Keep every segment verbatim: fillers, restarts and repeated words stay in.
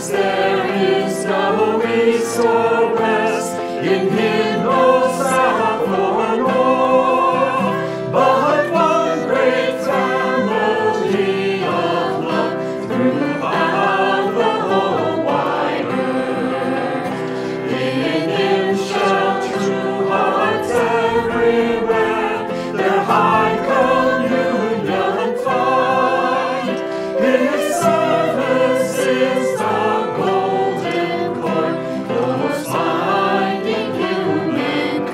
'cause there is no east or west, in him no south or north, but one great family of love throughout the whole wide earth. In him shall true hearts everywhere their high communion find. His service is the golden cord, close binding humankind.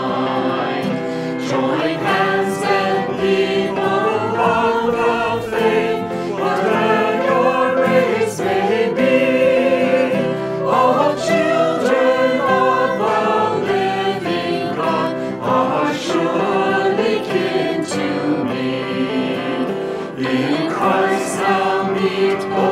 Join hands and people of the faith, whatever your race may be, all children of the living God are surely kin to me. In Christ thou meet